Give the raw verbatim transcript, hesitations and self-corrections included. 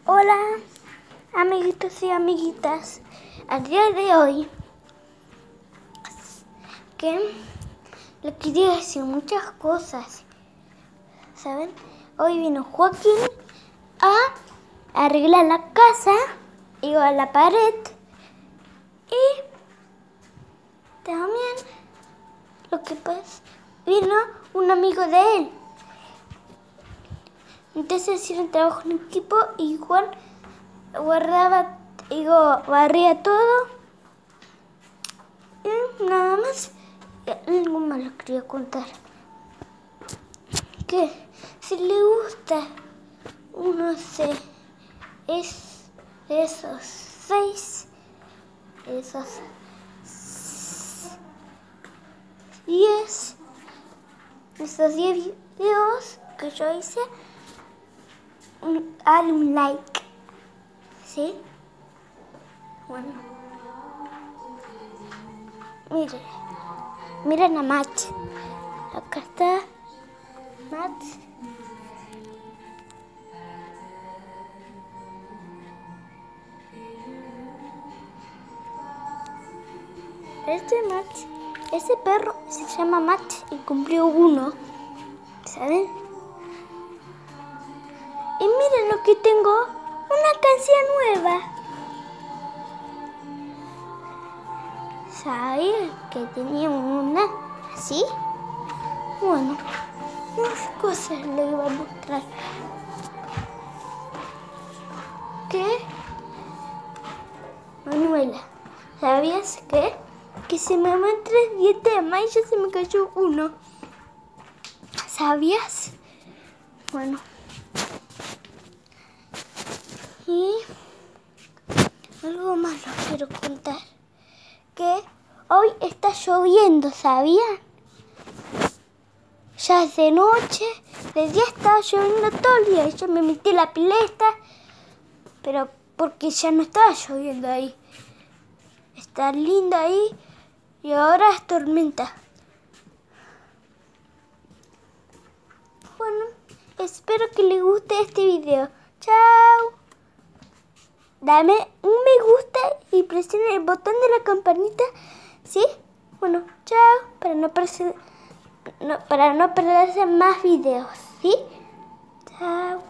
Hola, amiguitos y amiguitas. Al día de hoy, que le quería decir muchas cosas, ¿saben? Hoy vino Joaquín a arreglar la casa y a la pared, y también lo que pasa, vino un amigo de él. Entonces hicieron trabajo en equipo y Juan guardaba, digo, barría todo. Y nada más, algo más les quería contar. Que si le gusta uno de es, esos seis, esos diez, esos diez videos que yo hice, dale un like, ¿sí? Bueno, miren, miren a Matt, acá está Matt. Este Matt, ese perro se llama Matt y cumplió uno, ¿saben? Y miren lo que tengo, una canción nueva. ¿Sabía que tenía una así? Bueno, unas cosas le iba a mostrar. ¿Qué? Manuela, ¿sabías qué? Que se me van tres dientes de más y ya se me cayó uno. ¿Sabías? Bueno. Y algo más les quiero contar. Que hoy está lloviendo, ¿sabían? Ya es de noche, de día estaba lloviendo todo el día. Yo me metí en la pileta, pero porque ya no estaba lloviendo ahí. Está lindo ahí y ahora es tormenta. Bueno, espero que les guste este video. ¡Chao! Dame un me gusta y presione el botón de la campanita, ¿sí? Bueno, chao, para no perderse, no, para no perderse más videos, ¿sí? Chao.